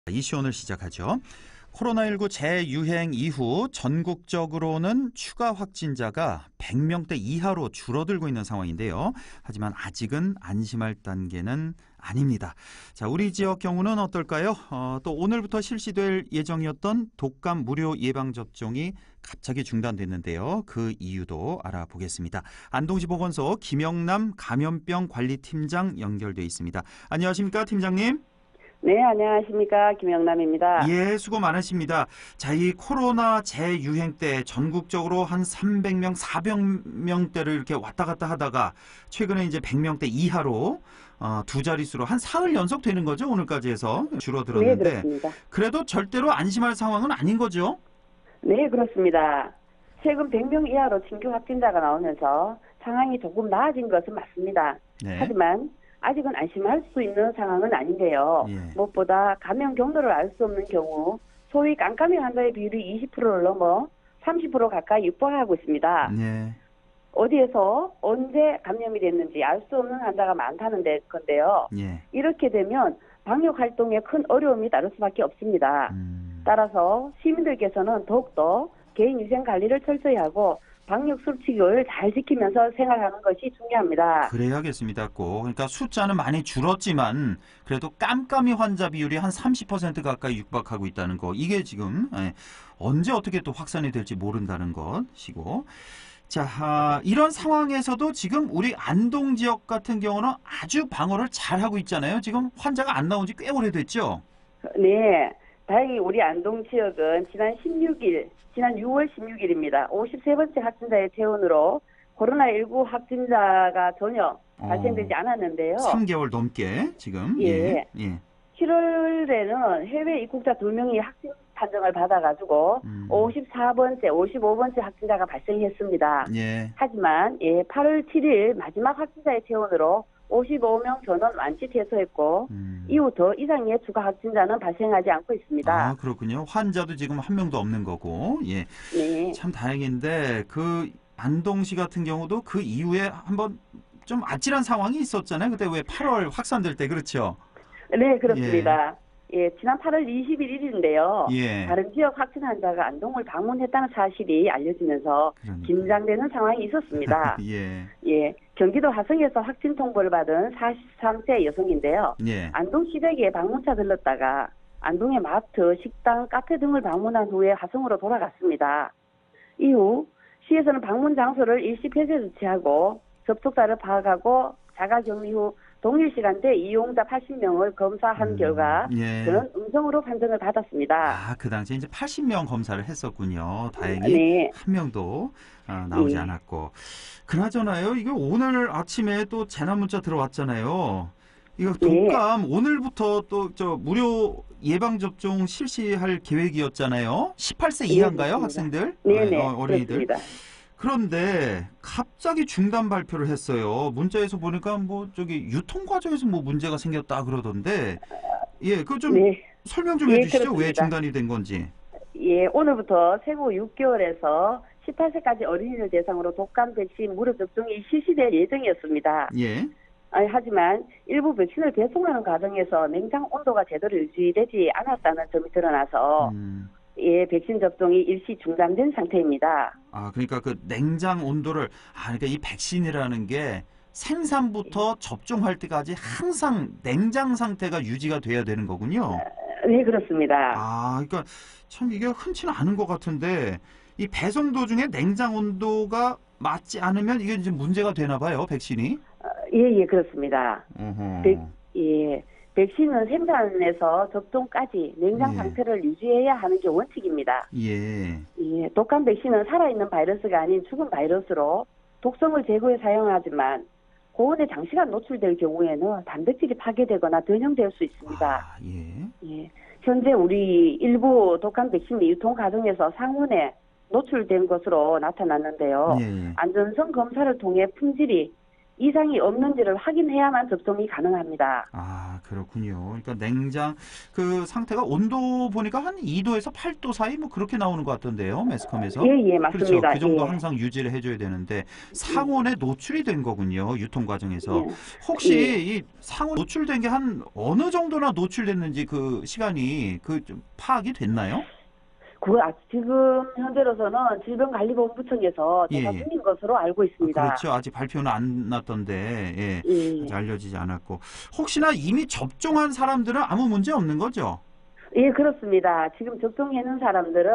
이슈 오늘 시작하죠. 코로나19 재유행 이후 전국적으로는 추가 확진자가 100명대 이하로 줄어들고 있는 상황인데요. 하지만 아직은 안심할 단계는 아닙니다. 자, 우리 지역 경우는 어떨까요? 또 오늘부터 실시될 예정이었던 독감 무료 예방접종이 갑자기 중단됐는데요. 그 이유도 알아보겠습니다. 안동시 보건소 김영남 감염병 관리팀장 연결돼 있습니다. 안녕하십니까, 팀장님? 네, 안녕하십니까. 김영남입니다. 예, 수고 많으십니다. 자, 이 코로나 재유행 때 전국적으로 한 300명, 400명대를 이렇게 왔다 갔다 하다가 최근에 이제 100명대 이하로 두 자릿수로 한 사흘 연속 되는 거죠. 오늘까지 해서 줄어들었는데. 네, 그렇습니다. 그래도 절대로 안심할 상황은 아닌 거죠. 네, 그렇습니다. 최근 100명 이하로 신규 확진자가 나오면서 상황이 조금 나아진 것은 맞습니다. 네. 하지만 아직은 안심할 수 있는 상황은 아닌데요. 예. 무엇보다 감염 경로를 알 수 없는 경우 소위 깜깜이 환자의 비율이 20%를 넘어 30% 가까이 육박하고 있습니다. 네. 어디에서 언제 감염이 됐는지 알 수 없는 환자가 많다는 건데요. 예. 이렇게 되면 방역 활동에 큰 어려움이 따를 수밖에 없습니다. 따라서 시민들께서는 더욱더 개인위생 관리를 철저히 하고 방역 수칙을 잘 지키면서 생활하는 것이 중요합니다. 그래야겠습니다. 꼭. 그러니까 숫자는 많이 줄었지만 그래도 깜깜이 환자 비율이 한 30% 가까이 육박하고 있다는 거. 이게 지금 언제 어떻게 또 확산이 될지 모른다는 것이고. 자, 이런 상황에서도 지금 우리 안동 지역 같은 경우는 아주 방어를 잘하고 있잖아요. 지금 환자가 안 나온 지 꽤 오래됐죠? 네. 다행히 우리 안동 지역은 지난 6월 16일입니다. 53번째 확진자의 퇴원으로 코로나19 확진자가 전혀 발생되지 않았는데요. 3개월 넘게 지금. 예. 예. 7월에는 해외 입국자 2명이 확진 판정을 받아가지고 54번째, 55번째 확진자가 발생했습니다. 예. 하지만 8월 7일 마지막 확진자의 퇴원으로 55명 전원 완치 퇴소했고 이후 더 이상의 추가 확진자는 발생하지 않고 있습니다. 아, 그렇군요. 환자도 지금 한 명도 없는 거고. 예. 네. 참 다행인데 그 안동시 같은 경우도 그 이후에 한번 좀 아찔한 상황이 있었잖아요. 그때 왜 8월 확산될 때 그렇죠? 네, 그렇습니다. 지난 8월 21일인데요. 예. 다른 지역 확진 환자가 안동을 방문했다는 사실이 알려지면서 그러니까. 긴장되는 상황이 있었습니다. 예. 경기도 화성에서 확진 통보를 받은 43세 여성인데요. 예. 안동 시댁에 방문차 들렀다가 안동의 마트, 식당, 카페 등을 방문한 후에 화성으로 돌아갔습니다. 이후 시에서는 방문 장소를 일시 폐쇄 조치하고 접촉자를 파악하고 자가격리 후 동일 시간대 이용자 80명을 검사한 결과 저는 음성으로 판정을 받았습니다. 아, 그 당시에 이제 80명 검사를 했었군요. 다행히 네. 한 명도 나오지 않았고. 그나저나요, 이거 오늘 아침에 또 재난 문자 들어왔잖아요. 이거 독감 오늘부터 또 무료 예방 접종 실시할 계획이었잖아요. 18세 이하인가요, 학생들? 네네. 어린이들. 그렇습니다. 그런데 갑자기 중단 발표를 했어요. 문자에서 보니까 유통 과정에서 문제가 생겼다 그러던데. 예, 그거 좀 설명 좀 해주시죠. 그렇습니다. 왜 중단이 된 건지. 예, 오늘부터 생후 6개월에서 18세까지 어린이를 대상으로 독감 백신 무료 접종이 실시될 예정이었습니다. 예. 하지만 일부 백신을 배송하는 과정에서 냉장 온도가 제대로 유지되지 않았다는 점이 드러나서 백신 접종이 일시 중단된 상태입니다. 아, 그러니까 그 냉장 온도를 그러니까 이 백신이라는 게 생산부터 접종할 때까지 항상 냉장 상태가 유지가 돼야 되는 거군요. 네, 그렇습니다. 아, 그러니까 참 이게 흔치는 않은 것 같은데 이 배송 도중에 냉장 온도가 맞지 않으면 이게 이제 문제가 되나 봐요, 백신이? 예, 그렇습니다. 백신은 생산에서 접종까지 냉장 상태를 유지해야 하는 게 원칙입니다. 예. 독감 백신은 살아있는 바이러스가 아닌 죽은 바이러스로 독성을 제거해 사용하지만 고온에 장시간 노출될 경우에는 단백질이 파괴되거나 변형될 수 있습니다. 현재 우리 일부 독감 백신 유통 과정에서 상온에 노출된 것으로 나타났는데요. 안전성 검사를 통해 품질이 이상이 없는지를 확인해야만 접종이 가능합니다. 아, 그렇군요. 그러니까 냉장 그 상태가 온도 보니까 한 2도에서 8도 사이 뭐 그렇게 나오는 것 같던데요. 매스컴에서. 예, 예, 그렇죠. 맞습니다. 그 정도 예, 항상 유지를 해줘야 되는데 상온에 노출이 된 거군요. 유통 과정에서. 예, 혹시 예. 이 상온 노출된 게 한 어느 정도나 노출됐는지 그 시간이 그 좀 파악이 됐나요? 지금 현재로서는 질병관리본부청에서 예, 조사 예. 중인 것으로 알고 아, 있습니다. 그렇죠. 아직 발표는 안 났던데, 예. 아직 예, 알려지지 않았고. 혹시나 이미 접종한 사람들은 아무 문제 없는 거죠? 예, 그렇습니다. 지금 접종해놓은 사람들은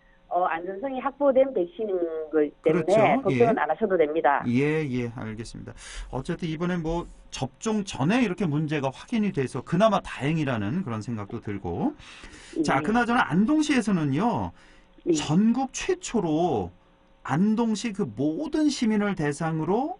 안전성이 확보된 백신인 것 때문에 그렇죠. 예. 걱정은 안 하셔도 됩니다. 예, 예, 알겠습니다. 어쨌든 이번에 뭐 접종 전에 이렇게 문제가 확인이 돼서 그나마 다행이라는 그런 생각도 들고. 자, 예, 그나저나 안동시에서는요, 예, 전국 최초로 안동시 그 모든 시민을 대상으로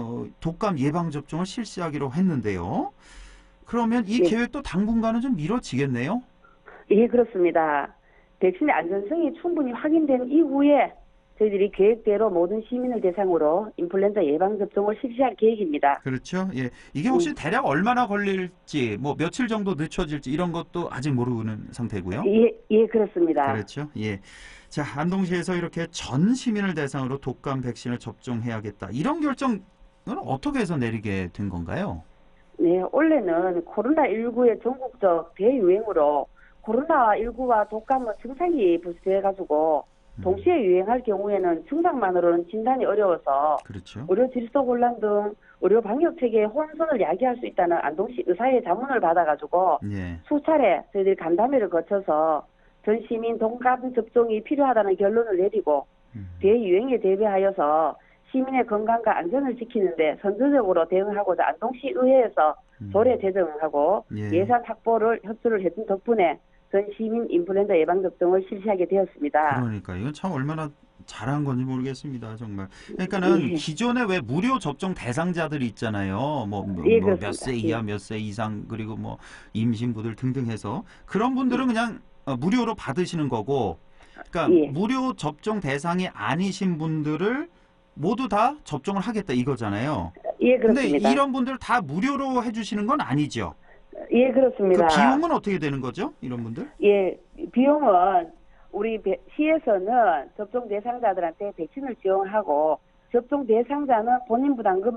독감 예방 접종을 실시하기로 했는데요. 그러면 이 예, 계획도 당분간은 좀 미뤄지겠네요. 예, 그렇습니다. 백신의 안전성이 충분히 확인된 이후에 저희들이 계획대로 모든 시민을 대상으로 인플루엔자 예방접종을 실시할 계획입니다. 그렇죠. 예. 이게 혹시 대략 얼마나 걸릴지, 뭐 며칠 정도 늦춰질지 이런 것도 아직 모르는 상태고요. 예, 예, 그렇습니다. 그렇죠. 예. 자, 안동시에서 이렇게 전 시민을 대상으로 독감 백신을 접종해야겠다. 이런 결정은 어떻게 해서 내리게 된 건가요? 네, 원래는 코로나19의 전국적 대유행으로 코로나19와 독감은 증상이 불수해가지고 동시에 유행할 경우에는 증상만으로는 진단이 어려워서 그렇죠. 의료 질서 혼란 등 의료 방역 체계의 혼선을 야기할 수 있다는 안동시 의사의 자문을 받아가지고 예. 수차례 저희들이 간담회를 거쳐서 전 시민 독감 접종이 필요하다는 결론을 내리고 대유행에 대비하여서 시민의 건강과 안전을 지키는데 선제적으로 대응하고자 안동시 의회에서 조례 제정하고 예. 예산 확보를 협조를 해준 덕분에 전 시민 인플루엔자 예방 접종을 실시하게 되었습니다. 그러니까 이건 참 얼마나 잘한 건지 모르겠습니다. 정말. 그러니까는 예, 기존에 왜 무료 접종 대상자들이 있잖아요. 예, 몇 세 그렇습니다. 이하, 몇 세 이상, 그리고 뭐 임신부들 등등 해서 그런 분들은 그냥 무료로 받으시는 거고, 그러니까 예, 무료 접종 대상이 아니신 분들을 모두 다 접종을 하겠다 이거잖아요. 예, 근데 그렇습니다. 이런 분들 다 무료로 해주시는 건 아니죠. 예, 그 그렇습니다. 비용은 어떻게 되는 거죠? 이런 분들? 예, 비용은 우리 시에서는 접종 대상자들한테 백신을 지원하고 접종 대상자는 본인 부담금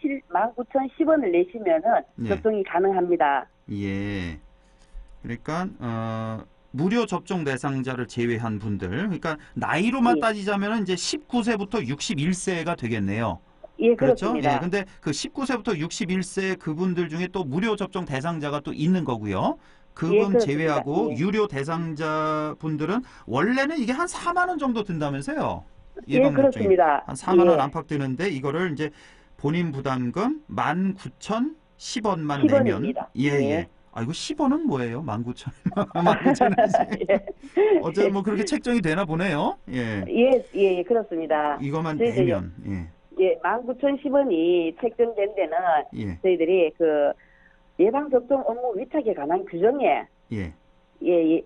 19,010원을 내시면은 예. 접종이 가능합니다. 예. 그러니까 무료 접종 대상자를 제외한 분들, 그러니까 나이로만 예, 따지자면 이제 19세부터 61세가 되겠네요. 예, 그렇죠? 그렇습니다. 예. 근데 그 19세부터 61세 그분들 중에 또 무료 접종 대상자가 또 있는 거고요. 예, 그분 그렇습니다. 제외하고 예, 유료 대상자 분들은 원래는 이게 한 4만 원 정도 든다면서요. 예, 예방 접종이 그렇습니다. 한 4만 원 예, 안팎 드는데 이거를 이제 본인 부담금 19,010원만 내면 10원입니다. 예, 예. 예. 아, 이거 10원은 뭐예요? 19,000원. 19,000원이지. 예, 어쨌든 뭐 그렇게 책정이 되나 보네요. 예. 예, 예, 그렇습니다. 이거만 저희들이 내면 예. 예, 19,010원이 책정된 데는 예. 저희들이 그 예방접종 업무 위탁에 관한 규정에 예. 예,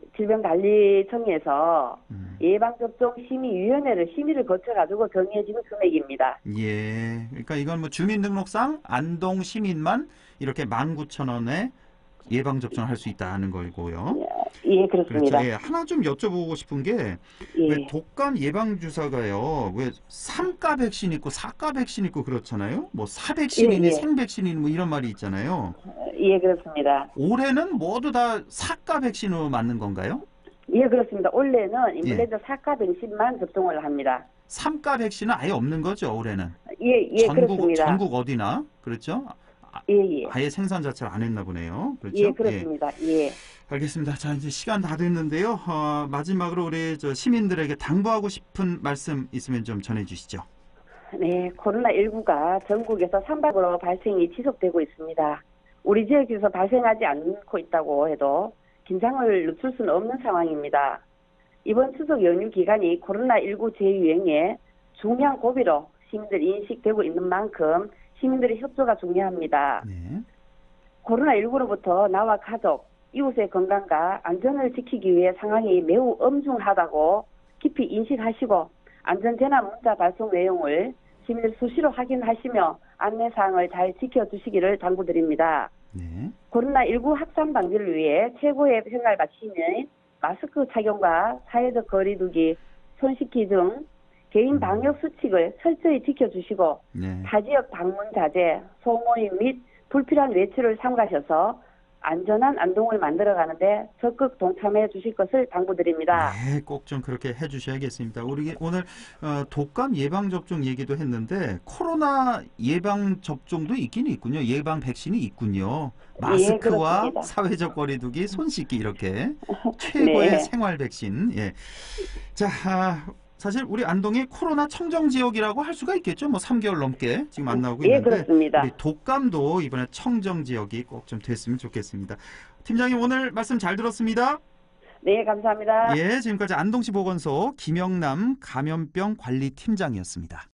질병관리청에서 음. 예방접종 심의위원회를 거쳐가지고 정해지는 금액입니다. 예. 그러니까 이건 뭐 주민등록상 안동 시민만 이렇게 19,000원에 예방 접종을 할 수 있다는 거고요. 예, 그렇죠. 그렇습니다. 예. 하나 좀 여쭤보고 싶은 게 왜 예, 독감 예방 주사가요. 왜 3가 백신 있고 4가 백신 있고 그렇잖아요. 뭐 4백신이니 예, 예. 생백신이니 뭐 이런 말이 있잖아요. 예, 그렇습니다. 올해는 모두 다 4가 백신으로 맞는 건가요? 예, 그렇습니다. 원래는 예. 인플루엔자 4가 백신만 접종을 합니다. 3가 백신은 아예 없는 거죠, 올해는. 예, 예, 그렇습니다. 전국 어디나. 그렇죠? 예, 예. 아예 생산 자체를 안 했나 보네요. 그렇죠? 예, 그렇습니다. 예. 알겠습니다. 자, 이제 시간 다 됐는데요. 마지막으로 우리 시민들에게 당부하고 싶은 말씀 있으면 좀 전해 주시죠. 네, 코로나19가 전국에서 산발으로 발생이 지속되고 있습니다. 우리 지역에서 발생하지 않고 있다고 해도 긴장을 늦출 수는 없는 상황입니다. 이번 추석 연휴 기간이 코로나19 재유행에 중요한 고비로 시민들이 인식되고 있는 만큼 시민들의 협조가 중요합니다. 네. 코로나19로부터 나와 가족, 이웃의 건강과 안전을 지키기 위해 상황이 매우 엄중하다고 깊이 인식하시고 안전재난 문자 발송 내용을 시민들 수시로 확인하시며 안내사항을 잘 지켜주시기를 당부드립니다. 네. 코로나19 확산 방지를 위해 최고의 생활 방침인 마스크 착용과 사회적 거리두기, 손 씻기 등 개인 방역 수칙을 철저히 지켜주시고 네. 타지역 방문 자제, 소모임 및 불필요한 외출을 삼가셔서 안전한 안동을 만들어가는데 적극 동참해 주실 것을 당부드립니다. 네, 꼭 좀 그렇게 해주셔야겠습니다. 우리 오늘 독감 예방 접종 얘기도 했는데 코로나 예방 접종도 있긴 있군요. 예방 백신이 있군요. 마스크와 그렇습니다. 사회적 거리두기, 손 씻기 이렇게 최고의 네. 생활 백신. 예. 자, 사실 우리 안동이 코로나 청정 지역이라고 할 수가 있겠죠. 뭐 3개월 넘게 지금 안 나오고 있는데 그렇습니다. 우리 독감도 이번에 청정 지역이 꼭 좀 됐으면 좋겠습니다. 팀장님 오늘 말씀 잘 들었습니다. 네, 감사합니다. 예, 지금까지 안동시 보건소 김영남 감염병 관리팀장이었습니다.